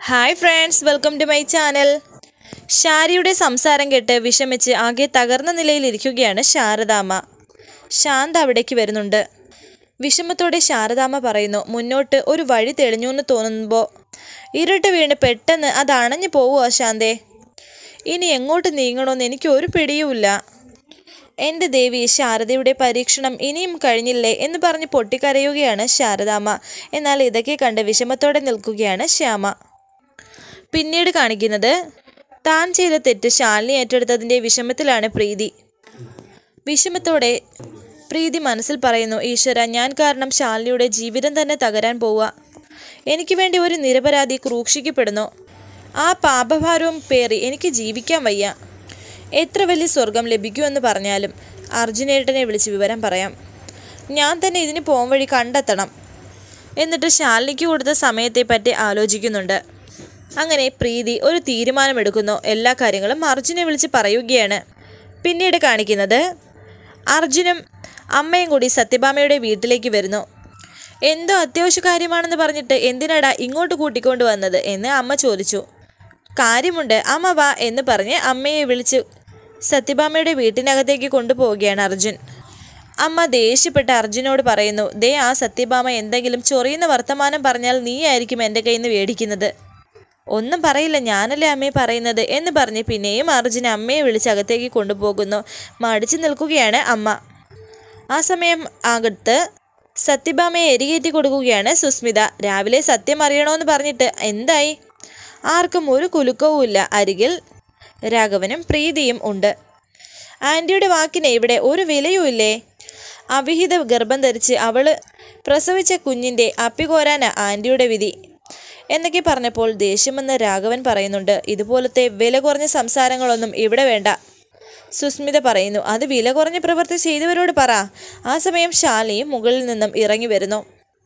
Hi friends, welcome to my channel. ഷാരിയുടെ സംസാരം കേട്ട് വിഷമിച്ച് ആകെ തകർന്ന നിലയിലിരിക്കുകയാണ് ശാരദാമ്മ. ശാന്ത അവിടേക്ക് വരുന്നുണ്ട്. വിഷമത്തോടെ ശാരദാമ്മ പറയുന്നു, മുന്നോട്ട് ഒരു വഴി തെളിഞ്ഞു എന്ന് തോന്നുമ്പോൾ ഇരുട്ട് വീണ് പെട്ടെന്ന് അത് അണഞ്ഞു പോവുക ശാന്തേ. ഇനി എങ്ങോട്ട് നീങ്ങണമെന്ന് എനിക്ക് ഒരു പിടിയുമില്ല. എൻ്റെ ദേവി, ശാരദയുടെ പരീക്ഷണം ഇനിയും കഴിഞ്ഞില്ലേ എന്ന് പറഞ്ഞ് പൊട്ടിക്കരയുകയാണ് ശാരദാമ്മ. എന്നാൽ ഇതൊക്കെ കണ്ട് വിഷമത്തോടെ നിൽക്കുകയാണ് ശ്യാമ. പിന്നീട് കാണിക്കുന്നത് താൻ ചെയ്ത തെറ്റ് ശാലിനി ഏറ്റെടുത്തതിൻ്റെ വിഷമത്തിലാണ് പ്രീതി. വിഷമത്തോടെ പ്രീതി മനസ്സിൽ പറയുന്നു, ഈശ്വര, ഞാൻ കാരണം ശാലിനിയുടെ ജീവിതം തന്നെ തകരാൻ പോവുക. എനിക്ക് വേണ്ടി ഒരു നിരപരാധി ക്രൂശിക്കപ്പെടുന്നു. ആ പാപഭാരവും പേറി എനിക്ക് ജീവിക്കാൻ വയ്യ. എത്ര വലിയ സ്വർഗം ലഭിക്കുമെന്ന് പറഞ്ഞാലും അർജുനേട്ടനെ വിളിച്ച് വിവരം പറയാം. ഞാൻ തന്നെ ഇതിന് പോം വഴി കണ്ടെത്തണം. എന്നിട്ട് ശാലിനിക്ക് കൊടുത്ത സമയത്തെപ്പറ്റി ആലോചിക്കുന്നുണ്ട്. അങ്ങനെ പ്രീതി ഒരു തീരുമാനമെടുക്കുന്നു. എല്ലാ കാര്യങ്ങളും അർജുനെ വിളിച്ച് പറയുകയാണ്. പിന്നീട് കാണിക്കുന്നത് അർജുനും അമ്മയും കൂടി സത്യഭാമയുടെ വീട്ടിലേക്ക് വരുന്നു. എന്തോ അത്യാവശ്യ കാര്യമാണെന്ന് പറഞ്ഞിട്ട് എന്തിനാടാ ഇങ്ങോട്ട് കൂട്ടിക്കൊണ്ട് വന്നത് എന്ന് അമ്മ ചോദിച്ചു. കാര്യമുണ്ട്, അമ്മ വാ എന്ന് പറഞ്ഞ് അമ്മയെ വിളിച്ച് സത്യഭാമയുടെ വീട്ടിനകത്തേക്ക് കൊണ്ടുപോവുകയാണ് അർജുൻ. അമ്മ ദേഷ്യപ്പെട്ട് അർജുനോട് പറയുന്നു, ദേ, ആ സത്യഭാമ എന്തെങ്കിലും ചൊറിയുന്ന വർത്തമാനം പറഞ്ഞാൽ നീയായിരിക്കും എൻ്റെ കയ്യിൽ നിന്ന് മേടിക്കുന്നത്. ഒന്നും പറയില്ല, ഞാനല്ലേ അമ്മയെ പറയുന്നത് എന്ന് പറഞ്ഞ് പിന്നെയും അർജുൻ അമ്മയെ വിളിച്ച് അകത്തേക്ക് കൊണ്ടുപോകുന്നു. മടിച്ചു നിൽക്കുകയാണ് അമ്മ. ആ സമയം അകത്ത് സത്യഭാമയെ എരികേറ്റി കൊടുക്കുകയാണ് സുസ്മിത. രാവിലെ സത്യം അറിയണമെന്ന് പറഞ്ഞിട്ട് എന്തായി? ആർക്കും ഒരു കുലുക്കവുമില്ല. അരികിൽ രാഘവനും പ്രീതിയും ഉണ്ട്. ആൻറ്റിയുടെ വാക്കിന് ഇവിടെ ഒരു വിലയുമില്ലേ? അവിഹിത ഗർഭം ധരിച്ച് അവൾ പ്രസവിച്ച കുഞ്ഞിൻ്റെ അപ്പികോരാനാ ആൻറ്റിയുടെ വിധി എന്നൊക്കെ പറഞ്ഞപ്പോൾ ദേഷ്യമെന്ന് രാഘവൻ പറയുന്നുണ്ട്. ഇതുപോലത്തെ വില കുറഞ്ഞ സംസാരങ്ങളൊന്നും ഇവിടെ വേണ്ട. സുസ്മിത പറയുന്നു, അത് വില കുറഞ്ഞ പ്രവൃത്തി ചെയ്തവരോട് പറ. ആ സമയം ശാലിനിയും മുകളിൽ നിന്നും ഇറങ്ങി വരുന്നു.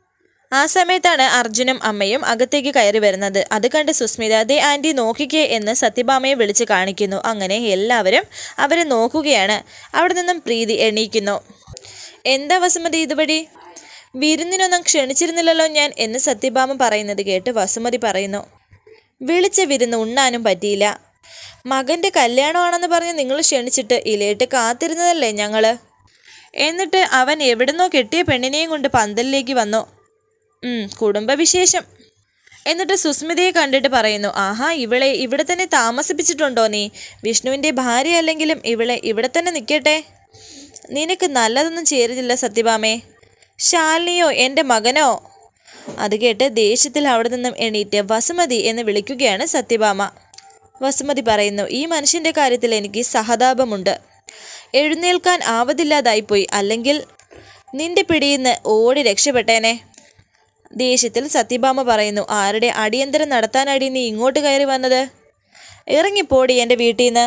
ആ സമയത്താണ് അർജുനും അമ്മയും അകത്തേക്ക് കയറി വരുന്നത്. അത് കണ്ട് സുസ്മിത, ദേ ആൻറ്റി നോക്കിക്കേ എന്ന് സത്യഭാമയെ വിളിച്ച് കാണിക്കുന്നു. അങ്ങനെ എല്ലാവരും അവരെ നോക്കുകയാണ്. അവിടെ നിന്നും പ്രീതി എണീക്കുന്നു. എന്താ വസുമതി ഇതുവഴി? വിരുന്നിനൊന്നും ക്ഷണിച്ചിരുന്നില്ലല്ലോ ഞാൻ എന്ന് സത്യഭാമ പറയുന്നത് കേട്ട് വസുമതി പറയുന്നു, വിളിച്ച വിരുന്ന് ഉണ്ണാനും പറ്റിയില്ല. മകൻ്റെ കല്യാണമാണെന്ന് പറഞ്ഞ് നിങ്ങൾ ക്ഷണിച്ചിട്ട് ഇലയിട്ട് കാത്തിരുന്നതല്ലേ ഞങ്ങൾ. എന്നിട്ട് അവൻ എവിടുന്നോ കെട്ടിയ പെണ്ണിനെയും കൊണ്ട് പന്തലിലേക്ക് വന്നു. കുടുംബവിശേഷം. എന്നിട്ട് സുസ്മിതയെ കണ്ടിട്ട് പറയുന്നു, ആഹാ, ഇവളെ ഇവിടെ തന്നെ താമസിപ്പിച്ചിട്ടുണ്ടോ നീ? വിഷ്ണുവിൻ്റെ ഭാര്യ അല്ലെങ്കിലും ഇവളെ ഇവിടെ തന്നെ നിൽക്കട്ടെ. നിനക്ക് നല്ലതൊന്നും ചേരുന്നില്ല സത്യഭാമേ. ശാലിനിയോ എൻ്റെ മകനോ? അത് കേട്ട് ദേഷ്യത്തിൽ അവിടെ നിന്നും എണീറ്റ് വസുമതി എന്ന് വിളിക്കുകയാണ് സത്യഭാമ. വസുമതി പറയുന്നു, ഈ മനുഷ്യൻ്റെ കാര്യത്തിൽ എനിക്ക് സഹതാപമുണ്ട്. എഴുന്നേൽക്കാൻ ആവതില്ലാതായിപ്പോയി. അല്ലെങ്കിൽ നിന്റെ പിടിയിന്ന് ഓടി രക്ഷപ്പെട്ടേനെ. ദേഷ്യത്തിൽ സത്യഭാമ പറയുന്നു, ആരുടെ അടിയന്തരം നടത്താനടി നീ ഇങ്ങോട്ട് കയറി വന്നത്? ഇറങ്ങിപ്പോടി എൻ്റെ വീട്ടിൽ നിന്ന്.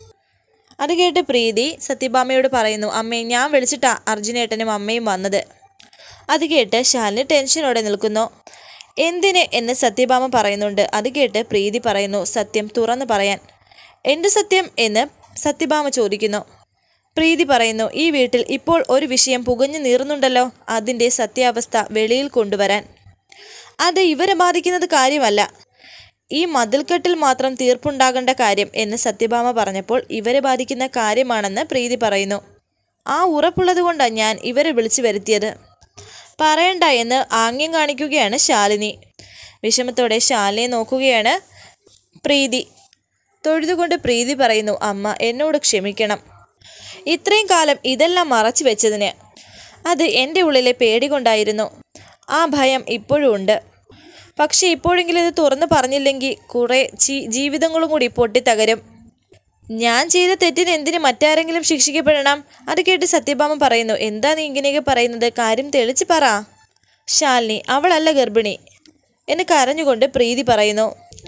അത് കേട്ട് പ്രീതി സത്യഭാമയോട് പറയുന്നു, അമ്മേ, ഞാൻ വിളിച്ചിട്ടാ അർജുനേട്ടനും അമ്മയും വന്നത്. അത് കേട്ട് ശാലിനി ടെൻഷനോടെ നിൽക്കുന്നു. എന്തിന് എന്ന് സത്യഭാമ പറയുന്നുണ്ട്. അത് കേട്ട് പ്രീതി പറയുന്നു, സത്യം തുറന്നു പറയാൻ. എന്ത് സത്യം എന്ന് സത്യഭാമ ചോദിക്കുന്നു. പ്രീതി പറയുന്നു, ഈ വീട്ടിൽ ഇപ്പോൾ ഒരു വിഷയം പുകഞ്ഞു നീറുന്നുണ്ടല്ലോ, അതിൻ്റെ സത്യാവസ്ഥ വെളിയിൽ കൊണ്ടുവരാൻ. അത് ഇവരെ ബാധിക്കുന്നത് കാര്യമല്ല, ഈ മതിൽക്കെട്ടിൽ മാത്രം തീർപ്പുണ്ടാകേണ്ട കാര്യം എന്ന് സത്യഭാമ പറഞ്ഞപ്പോൾ ഇവരെ ബാധിക്കുന്ന കാര്യമാണെന്ന് പ്രീതി പറയുന്നു. ആ ഉറപ്പുള്ളത് കൊണ്ടാണ് ഞാൻ ഇവരെ വിളിച്ചു വരുത്തിയത്. പറയണ്ട എന്ന് ആംഗ്യം കാണിക്കുകയാണ് ശാലിനി. വിഷമത്തോടെ ശാലിനിയെ നോക്കുകയാണ് പ്രീതി. തൊഴുതുകൊണ്ട് പ്രീതി പറയുന്നു, അമ്മ, എന്നോട് ക്ഷമിക്കണം. ഇത്രയും കാലം ഇതെല്ലാം മറച്ചു വെച്ചതിന്. അത് എൻ്റെ ഉള്ളിലെ പേടി കൊണ്ടായിരുന്നു. ആ ഭയം ഇപ്പോഴും ഉണ്ട്. പക്ഷെ ഇപ്പോഴെങ്കിലും ഇത് തുറന്നു പറഞ്ഞില്ലെങ്കിൽ കുറേ ജീവിതങ്ങളും കൂടി പൊട്ടിത്തകരും. ഞാൻ ചെയ്ത തെറ്റിന് എന്തിന് മറ്റാരെങ്കിലും ശിക്ഷിക്കപ്പെടണം? അത് കേട്ട് സത്യഭാമ പറയുന്നു, എന്താ നീ ഇങ്ങനെയൊക്കെ പറയുന്നത്? കാര്യം തെളിച്ച് പറ. ശാലിനി, അവളല്ല ഗർഭിണി എന്ന് കരഞ്ഞുകൊണ്ട് പ്രീതി പറയുന്നു.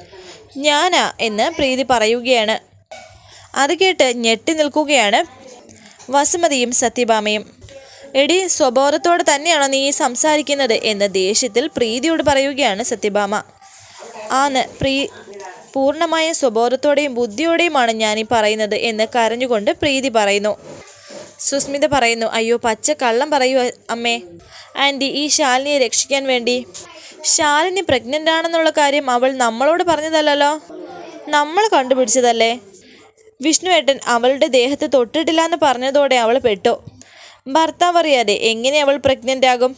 ഞാനാ എന്ന് പ്രീതി പറയുകയാണ്. അത് കേട്ട് ഞെട്ടി നിൽക്കുകയാണ് വസുമതിയും സത്യഭാമയും. എടി, സ്വബോധത്തോടെ തന്നെയാണോ നീ സംസാരിക്കുന്നത് എന്ന് ദേഷ്യത്തിൽ പ്രീതിയോട് പറയുകയാണ് സത്യഭാമ. ആന്ന്, പൂർണ്ണമായ സ്വബോധത്തോടെയും ബുദ്ധിയോടെയുമാണ് ഞാനീ പറയുന്നത് എന്ന് കരഞ്ഞുകൊണ്ട് പ്രീതി പറയുന്നു. സുസ്മിത പറയുന്നു, അയ്യോ, പച്ച കള്ളം പറയൂ അമ്മേ. ആൻറ്റി, ഈ ശാലിനിയെ രക്ഷിക്കാൻ വേണ്ടി ശാലിനി പ്രഗ്നൻ്റ് ആണെന്നുള്ള കാര്യം അവൾ നമ്മളോട് പറഞ്ഞതല്ലോ, നമ്മൾ കണ്ടുപിടിച്ചതല്ലേ. വിഷ്ണുവേട്ടൻ അവളുടെ ദേഹത്ത് തൊട്ടിട്ടില്ല എന്ന് പറഞ്ഞതോടെ അവൾ പെട്ടു. ഭർത്താവ് അറിയാതെ എങ്ങനെ അവൾ പ്രഗ്നൻ്റ് ആകും?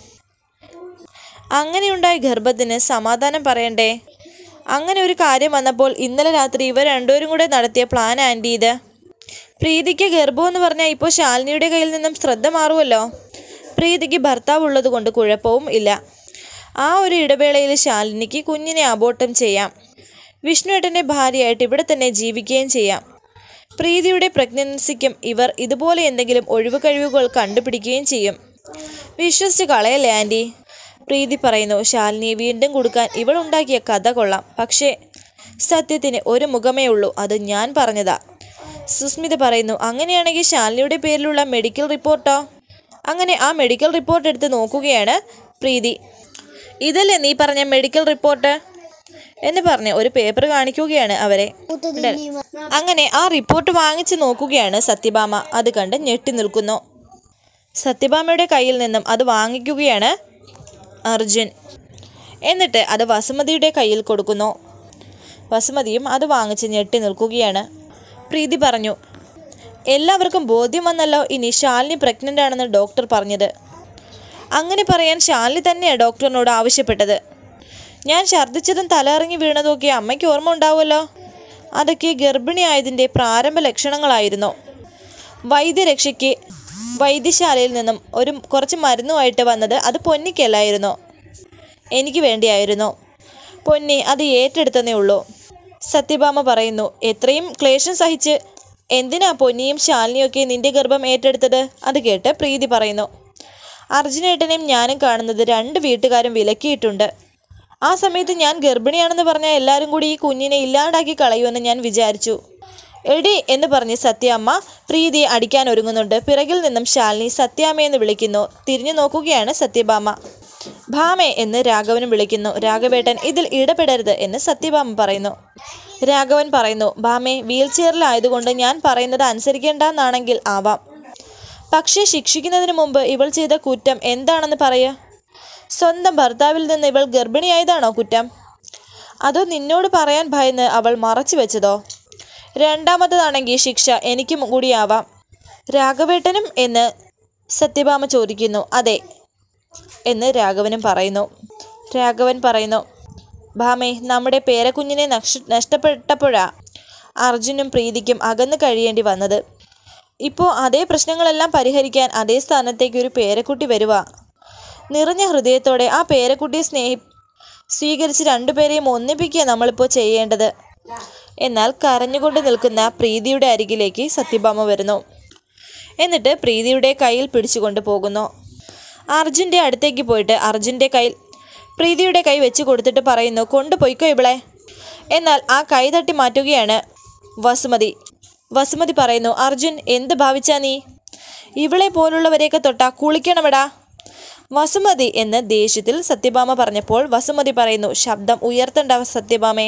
അങ്ങനെയുണ്ടായ ഗർഭത്തിന് സമാധാനം പറയണ്ടേ? അങ്ങനെ ഒരു കാര്യം വന്നപ്പോൾ ഇന്നലെ രാത്രി ഇവർ രണ്ടുപേരും കൂടെ നടത്തിയ പ്ലാൻ ആൻറ്റി ഇത്. പ്രീതിക്ക് ഗർഭമെന്ന് പറഞ്ഞാൽ ഇപ്പോൾ ശാലിനിയുടെ കയ്യിൽ നിന്നും ശ്രദ്ധ മാറുമല്ലോ. പ്രീതിക്ക് ഭർത്താവ് ഉള്ളത് കൊണ്ട് കുഴപ്പവും ഇല്ല. ആ ഒരു ഇടവേളയിൽ ശാലിനിക്ക് കുഞ്ഞിനെ അബോർട്ടം ചെയ്യാം. വിഷ്ണുവേട്ടൻ്റെ ഭാര്യയായിട്ട് ഇവിടെ തന്നെ ജീവിക്കുകയും ചെയ്യാം. പ്രീതിയുടെ പ്രഗ്നൻസിക്കും ഇവർ ഇതുപോലെ എന്തെങ്കിലും ഒഴിവ് കഴിവുകൾ കണ്ടുപിടിക്കുകയും ചെയ്യും. വിശ്വസിച്ച് കളയല്ലേ ആൻറ്റി? പ്രീതി പറയുന്നു. ശാലിനിയെ വീണ്ടും കൊടുക്കാൻ ഇവൾ ഉണ്ടാക്കിയ കഥ കൊള്ളാം. പക്ഷേ സത്യത്തിന് ഒരു മുഖമേ ഉള്ളൂ, അത് ഞാൻ പറഞ്ഞതാ. സുസ്മിത പറയുന്നു. അങ്ങനെയാണെങ്കിൽ ശാലിനിയുടെ പേരിലുള്ള മെഡിക്കൽ റിപ്പോർട്ടോ? അങ്ങനെ ആ മെഡിക്കൽ റിപ്പോർട്ട് എടുത്ത് നോക്കുകയാണ് പ്രീതി. ഇതല്ലേ നീ പറഞ്ഞ മെഡിക്കൽ റിപ്പോർട്ട് എന്ന് പറഞ്ഞ് ഒരു പേപ്പർ കാണിക്കുകയാണ് അവരെ. അങ്ങനെ ആ റിപ്പോർട്ട് വാങ്ങിച്ച് നോക്കുകയാണ് സത്യഭാമ. അത് കണ്ട് ഞെട്ടി നിൽക്കുന്നു. സത്യഭാമയുടെ കയ്യിൽ നിന്നും അത് വാങ്ങിക്കുകയാണ് അർജുൻ. എന്നിട്ട് അത് വസുമതിയുടെ കയ്യിൽ കൊടുക്കുന്നു. വസുമതിയും അത് വാങ്ങിച്ച് ഞെട്ടി നിൽക്കുകയാണ്. പ്രീതി പറഞ്ഞു. എല്ലാവർക്കും ബോധ്യം വന്നല്ലോ ഇനി ശാലിനി പ്രഗ്നൻ്റ് ആണെന്ന് ഡോക്ടർ പറഞ്ഞത്. അങ്ങനെ പറയാൻ ശാലിനി തന്നെയാണ് ഡോക്ടറിനോട് ആവശ്യപ്പെട്ടത്. ഞാൻ ഛർദ്ദിച്ചതും തലയിറങ്ങി വീണതൊക്കെ അമ്മയ്ക്ക് ഓർമ്മ ഉണ്ടാവുമല്ലോ. അതൊക്കെ ഗർഭിണിയായതിൻ്റെ പ്രാരംഭ ലക്ഷണങ്ങളായിരുന്നു. വൈദ്യരക്ഷയ്ക്ക് വൈദ്യശാലയിൽ നിന്നും കുറച്ച് മരുന്നുമായിട്ട് വന്നത് അത് പൊന്നിക്കല്ലായിരുന്നു, എനിക്ക് വേണ്ടിയായിരുന്നു. പൊന്നി അത് ഏറ്റെടുത്തതേ ഉള്ളൂ. സത്യഭാമ പറയുന്നു. എത്രയും ക്ലേശം സഹിച്ച് എന്തിനാ പൊന്നിയും ശാലിനിയൊക്കെ നിന്റെ ഗർഭം ഏറ്റെടുത്തത്? അത് കേട്ട് പ്രീതി പറയുന്നു. അർജുനേട്ടനെയും ഞാനും കാണുന്നത് രണ്ട് വീട്ടുകാരും വിലക്കിയിട്ടുണ്ട്. ആ സമയത്ത് ഞാൻ ഗർഭിണിയാണെന്ന് പറഞ്ഞാൽ എല്ലാവരും കൂടി ഈ കുഞ്ഞിനെ ഇല്ലാണ്ടാക്കി കളയുമെന്ന് ഞാൻ വിചാരിച്ചു. എടി എന്ന് പറഞ്ഞ് സത്യാമ്മ പ്രീതിയെ അടിക്കാൻ ഒരുങ്ങുന്നുണ്ട്. പിറകിൽ നിന്നും ശാലിനി സത്യാമ്മയെന്ന് വിളിക്കുന്നു. തിരിഞ്ഞു നോക്കുകയാണ് സത്യഭാമ. ഭാമേ എന്ന് രാഘവനും വിളിക്കുന്നു. രാഘവേട്ടൻ ഇതിൽ ഇടപെടരുത് എന്ന് സത്യഭാമ പറയുന്നു. രാഘവൻ പറയുന്നു. ഭാമേ, വീൽ ചെയറിലായതുകൊണ്ട് ഞാൻ പറയുന്നത് അനുസരിക്കേണ്ടെന്നാണെങ്കിൽ ആവാം. പക്ഷേ ശിക്ഷിക്കുന്നതിന് മുമ്പ് ഇവൾ ചെയ്ത കുറ്റം എന്താണെന്ന് പറയുക. സ്വന്തം ഭർത്താവിൽ നിന്ന് ഇവൾ ഗർഭിണിയായതാണോ കുറ്റം? അതോ നിന്നോട് പറയാൻ ഭയന്ന് അവൾ മറച്ചു വെച്ചതോ? രണ്ടാമത്തതാണെങ്കിൽ ശിക്ഷ എനിക്കും കൂടിയാവാം. രാഘവേട്ടനും എന്ന് സത്യഭാമ ചോദിക്കുന്നു. അതെ എന്ന് രാഘവനും പറയുന്നു. രാഘവൻ പറയുന്നു. ഭാമേ, നമ്മുടെ പേരക്കുഞ്ഞിനെ നഷ്ടപ്പെട്ടപ്പോഴാ അർജുനും പ്രീതിക്കും അകന്ന് കഴിയേണ്ടി വന്നത്. ഇപ്പോൾ അതേ പ്രശ്നങ്ങളെല്ലാം പരിഹരിക്കാൻ അതേ സ്ഥാനത്തേക്ക് ഒരു പേരക്കുട്ടി വരുക. നിറഞ്ഞ ഹൃദയത്തോടെ ആ പേരക്കുട്ടിയെ സ്വീകരിച്ച് രണ്ടുപേരെയും ഒന്നിപ്പിക്കുക നമ്മളിപ്പോൾ ചെയ്യേണ്ടത്. എന്നാൽ കരഞ്ഞുകൊണ്ട് നിൽക്കുന്ന പ്രീതിയുടെ അരികിലേക്ക് സത്യഭാമ വരുന്നു. എന്നിട്ട് പ്രീതിയുടെ കയ്യിൽ പിടിച്ചുകൊണ്ട് പോകുന്നു. അർജുൻ്റെ അടുത്തേക്ക് പോയിട്ട് അർജുൻ്റെ കയ്യിൽ പ്രീതിയുടെ കൈ വെച്ച് കൊടുത്തിട്ട് പറയുന്നു. കൊണ്ടുപോയിക്കോ ഇവളെ. എന്നാൽ ആ കൈ തട്ടി മാറ്റുകയാണ് വസുമതി. വസുമതി പറയുന്നു. അർജുൻ, എന്ത് ഭാവിച്ചാ നീ? ഇവളെ പോലുള്ളവരെയൊക്കെ തൊട്ടാ കുളിക്കണമെടാ. വസുമതി എന്ന് ദേഷ്യത്തിൽ സത്യഭാമ പറഞ്ഞപ്പോൾ വസുമതി പറയുന്നു. ശബ്ദം ഉയർത്തണ്ട സത്യഭാമേ.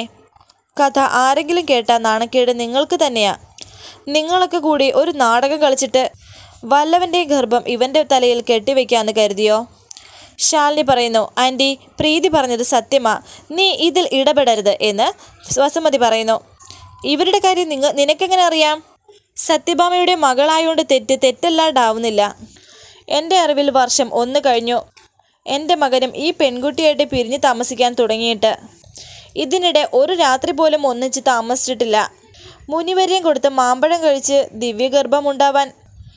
കഥ ആരെങ്കിലും കേട്ടാൽ നാണക്കേട് നിങ്ങൾക്ക് തന്നെയാ. നിങ്ങളൊക്കെ കൂടി ഒരു നാടകം കളിച്ചിട്ട് വല്ലവൻ്റെ ഗർഭം ഇവൻ്റെ തലയിൽ കെട്ടിവെക്കാമെന്ന് കരുതിയോ? ശാലിനി പറയുന്നു. ആൻറ്റി, പ്രീതി പറഞ്ഞത് സത്യമാ, നീ ഇതിൽ ഇടപെടരുത് എന്ന് വസുമതി പറയുന്നു. ഇവരുടെ കാര്യം നിനക്കെങ്ങനെ അറിയാം? സത്യഭാമയുടെ മകളായോണ്ട് തെറ്റല്ലാണ്ടാവുന്നില്ല. എൻ്റെ അറിവിൽ വർഷം 1 കഴിഞ്ഞു. എൻ്റെ മകനും ഈ പെൺകുട്ടിയായിട്ട് പിരിഞ്ഞ് താമസിക്കാൻ തുടങ്ങിയിട്ട്. ഇതിനിടെ ഒരു രാത്രി പോലും ഒന്നിച്ച് താമസിച്ചിട്ടില്ല. മുനിവര്യം കൊടുത്ത് മാമ്പഴം കഴിച്ച് ദിവ്യഗർഭമുണ്ടാവാൻ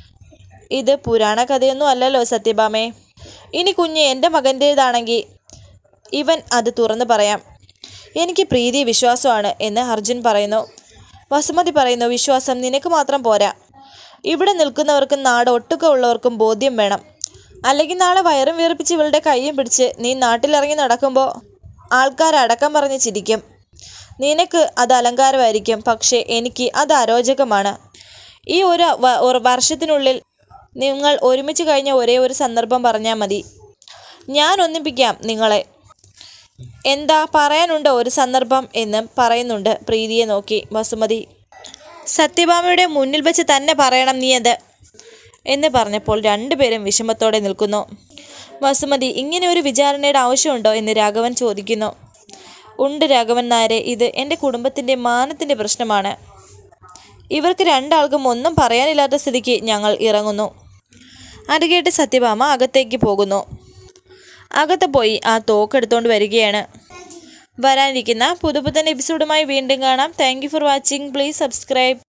ഇത് പുരാണ കഥയൊന്നും അല്ലല്ലോ സത്യഭാമേ. ഇനി കുഞ്ഞ് എൻ്റെ മകൻ്റേതാണെങ്കിൽ ഇവൻ അത് തുറന്നു പറയാം. എനിക്ക് പ്രീതി വിശ്വാസമാണ് എന്ന് അർജുൻ പറയുന്നു. വസുമതി പറയുന്നു. വിശ്വാസം നിനക്ക് മാത്രം പോരാ, ഇവിടെ നിൽക്കുന്നവർക്കും നാട് ഒട്ടുക ഉള്ളവർക്കും ബോധ്യം വേണം. അല്ലെങ്കിൽ നാളെ വയറും വീർപ്പിച്ച് ഇവളുടെ കൈയും പിടിച്ച് നീ നാട്ടിലിറങ്ങി നടക്കുമ്പോൾ ആൾക്കാർ അടക്കം പറഞ്ഞ് ചിരിക്കും. നിനക്ക് അത് അലങ്കാരമായിരിക്കും, പക്ഷേ എനിക്ക് അത് അരോചകമാണ്. ഈ ഒരു വർഷത്തിനുള്ളിൽ നിങ്ങൾ ഒരുമിച്ച് കഴിഞ്ഞ ഒരേ ഒരു സന്ദർഭം പറഞ്ഞാൽ മതി, ഞാൻ ഒന്നിപ്പിക്കാം നിങ്ങളെ. എന്താ പറയാനുണ്ടോ ഒരു സന്ദർഭം എന്ന് പറയുന്നുണ്ട് പ്രീതിയെ നോക്കി വസുമതി. സത്യഭാമയുടെ മുന്നിൽ വെച്ച് തന്നെ പറയണം നീ അത് എന്ന് പറഞ്ഞപ്പോൾ രണ്ടുപേരും വിഷമത്തോടെ നിൽക്കുന്നു. വസുമതി, ഇങ്ങനെ ഒരു വിചാരണയുടെ ആവശ്യമുണ്ടോ എന്ന് രാഘവൻ ചോദിക്കുന്നു. ഉണ്ട് രാഘവൻ നായരെ, ഇത് എൻ്റെ കുടുംബത്തിൻ്റെ മാനത്തിൻ്റെ പ്രശ്നമാണ്. ഇവർക്ക് രണ്ടാൾക്കും ഒന്നും പറയാനില്ലാത്ത സ്ഥിതിക്ക് ഞങ്ങൾ ഇറങ്ങുന്നു. അത് കേട്ട് സത്യഭാമ അകത്തേക്ക് പോകുന്നു. അകത്ത് പോയി ആ തോക്കെടുത്തോണ്ട് വരികയാണ്. വരാനിരിക്കുന്ന പുതുപുത്തൻ എപ്പിസോഡുമായി വീണ്ടും കാണാം. Thank you for watching. Please subscribe.